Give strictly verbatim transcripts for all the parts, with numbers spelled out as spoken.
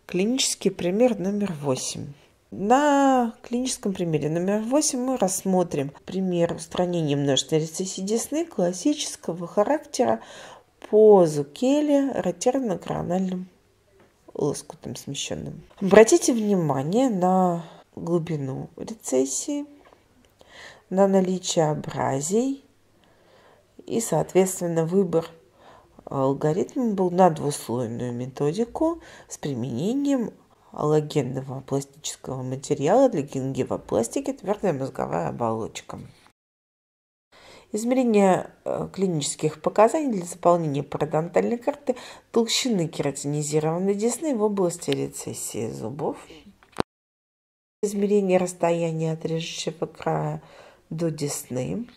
Клинический пример номер восемь. На клиническом примере номер восемь мы рассмотрим пример устранения множественной рецессии десны классического характера по Зукеле ротерно-корональным лоскутом смещенным. Обратите внимание на глубину рецессии, на наличие абразий и, соответственно, выбор алгоритма был на двуслойную методику с применением аллогенного пластического материала для гингивопластики твердая мозговая оболочка. Измерение клинических показаний для заполнения пародонтальной карты толщины кератинизированной десны в области рецессии зубов. Измерение расстояния от режущего края до десны.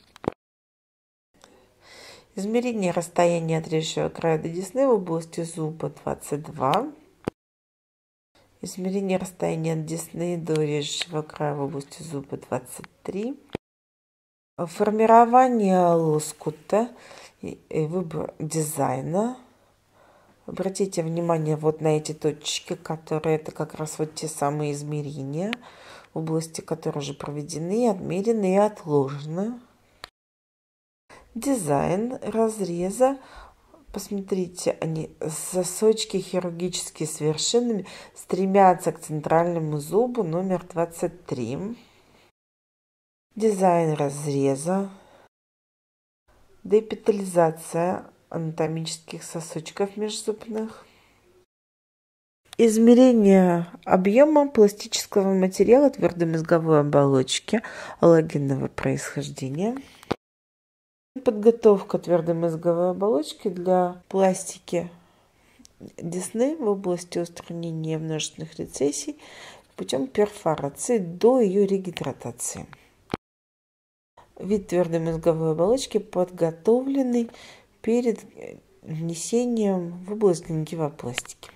Измерение расстояния от режущего края до десны в области зуба двадцать два. Измерение расстояния от десны до режущего края в области зуба двадцать три. Формирование лоскута и выбор дизайна. Обратите внимание вот на эти точки, которые это как раз вот те самые измерения, области, которые уже проведены, отмерены и отложены. Дизайн разреза. Посмотрите, они сосочки хирургически совершенными стремятся к центральному зубу номер двадцать три. Дизайн разреза. Депитализация анатомических сосочков межзубных. Измерение объема пластического материала твердой мозговой оболочки аллогенного происхождения. Подготовка твердой мозговой оболочки для пластики десны в области устранения множественных рецессий путем перфорации до ее регидратации. Вид твердой мозговой оболочки подготовленный перед внесением в область гингивопластики.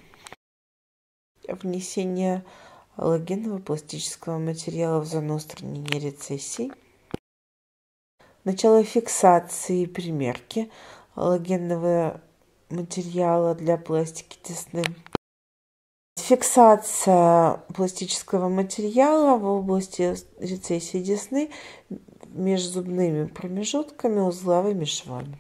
Внесение аллогенного пластического материала в зону устранения рецессий. Начало фиксации и примерки аллогенного материала для пластики десны. Фиксация пластического материала в области рецессии десны межзубными промежутками узловыми швами.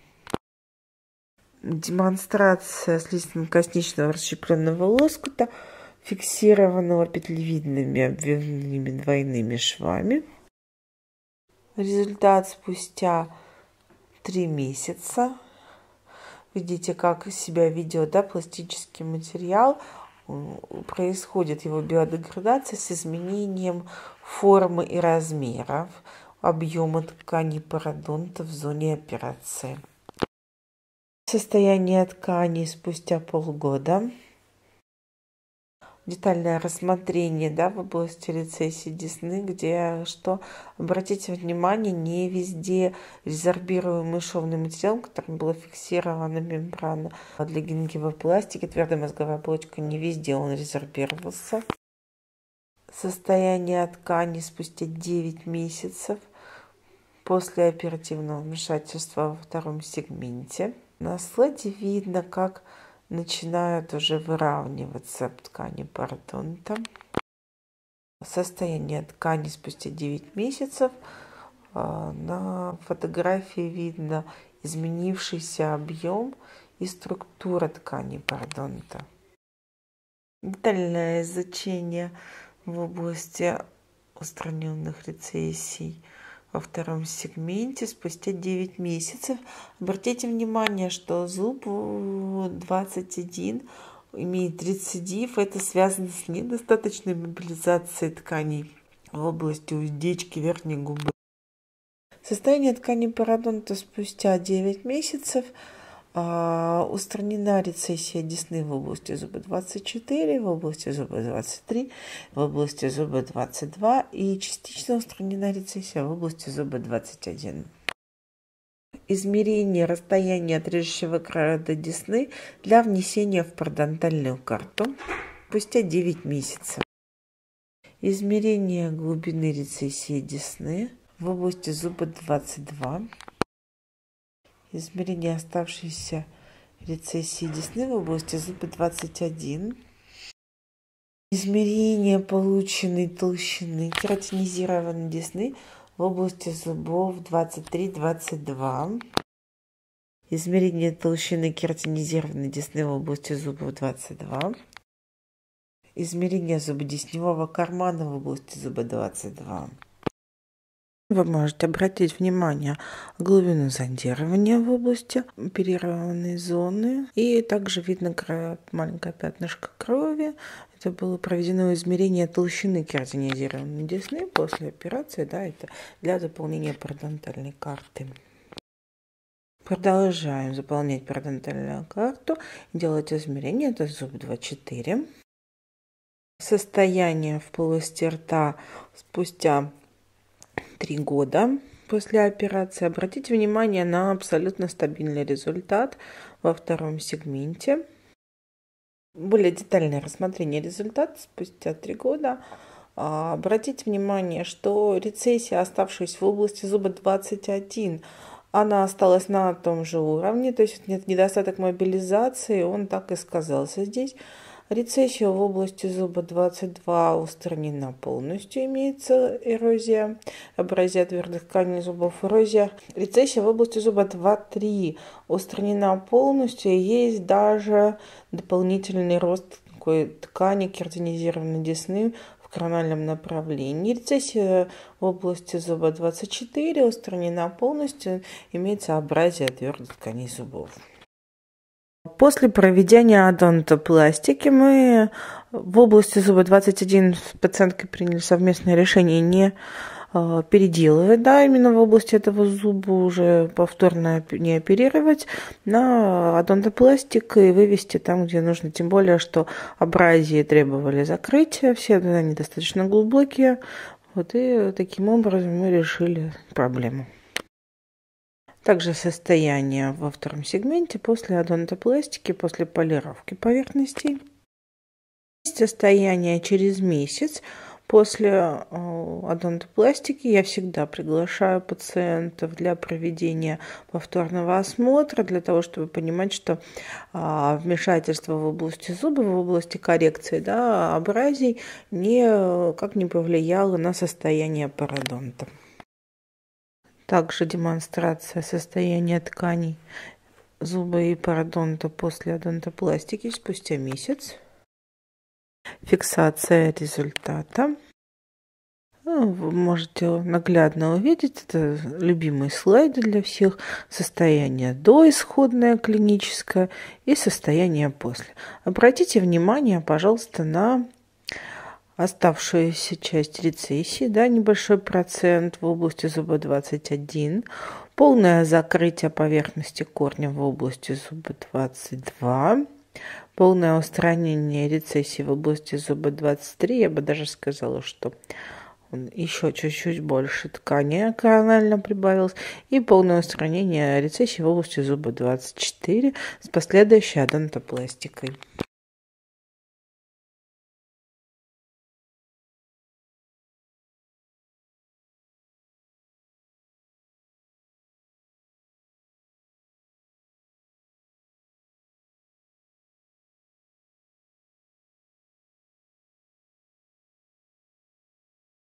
Демонстрация слизистно-косничного расщепленного лоскута, фиксированного петлевидными обвивными двойными швами. Результат спустя три месяца. Видите, как себя ведет, да, пластический материал. Происходит его биодеградация с изменением формы и размеров, объема ткани пародонта в зоне операции. Состояние ткани спустя полгода. Детальное рассмотрение, да, в области рецессии десны, где что, обратите внимание, не везде резорбируемый шовный материал, которым была фиксирована мембрана для гингивопластики, твердая мозговая оболочка, не везде он резорбировался. Состояние ткани спустя девять месяцев после оперативного вмешательства во втором сегменте. На слайде видно, как начинают уже выравниваться ткани пародонта. Состояние ткани спустя девять месяцев. На фотографии видно изменившийся объем и структура ткани пародонта. Детальное изучение в области устраненных рецессий во втором сегменте спустя девять месяцев. Обратите внимание, что зуб двадцать один имеет рецидив. Это связано с недостаточной мобилизацией тканей в области уздечки верхней губы. Состояние ткани пародонта спустя девять месяцев. А, устранена рецессия десны в области зуба двадцать четыре, в области зуба двадцать три, в области зуба двадцать два и частично устранена рецессия в области зуба двадцать один. Измерение расстояния от режущего края до десны для внесения в пародонтальную карту спустя девять месяцев. Измерение глубины рецессии десны в области зуба двадцать два. Измерение оставшейся рецессии десны в области зуба двадцать один. Измерение полученной толщины кератинизированной десны в области зубов двадцать три двадцать два. Измерение толщины кератинизированной десны в области зубов двадцать два. Измерение зубодесневого кармана в области зуба двадцать два. Вы можете обратить внимание на глубину зондирования в области оперированной зоны. И также видно маленькое пятнышко крови. Это было проведено измерение толщины кератинизированной десны после операции. Да, это для заполнения пародонтальной карты. Продолжаем заполнять пародонтальную карту. Делать измерение. Это зуб двадцать четыре. Состояние в полости рта спустя три года после операции. Обратите внимание на абсолютно стабильный результат во втором сегменте. Более детальное рассмотрение результата спустя три года. Обратите внимание, что рецессия, оставшаяся в области зуба двадцать один, она осталась на том же уровне, то есть нет недостаток мобилизации, он так и сказался здесь. Рецессия в области зуба двадцать два устранена полностью, имеется эрозия, абразия твердых тканей зубов, эрозия. Рецессия в области зуба двадцать три устранена полностью, есть даже дополнительный рост такой ткани кератинизированной десны в корональном направлении. Рецессия в области зуба двадцать четыре устранена полностью, имеется абразия твердых тканей зубов. После проведения одонтопластики мы в области зуба двадцать один с пациенткой приняли совместное решение не э, переделывать, да, именно в области этого зуба уже повторно не оперировать, на одонтопластик и вывести там, где нужно. Тем более, что абразии требовали закрытия, все они достаточно глубокие. Вот, и таким образом мы решили проблему. Также состояние во втором сегменте после одонтопластики, после полировки поверхностей. Состояние через месяц после одонтопластики. Я всегда приглашаю пациентов для проведения повторного осмотра, для того, чтобы понимать, что вмешательство в области зуба, в области коррекции, да, абразий никак не повлияло на состояние пародонта. Также демонстрация состояния тканей зуба и пародонта после одонтопластики спустя месяц. Фиксация результата. Вы можете наглядно увидеть, это любимые слайды для всех. Состояние доисходное клиническое и состояние после. Обратите внимание, пожалуйста, на оставшуюся часть рецессии, да, небольшой процент в области зуба двадцать один, полное закрытие поверхности корня в области зуба двадцать два, полное устранение рецессии в области зуба двадцать три, я бы даже сказала, что еще чуть-чуть больше ткани коронально прибавилось, и полное устранение рецессии в области зуба двадцать четыре с последующей одонтопластикой.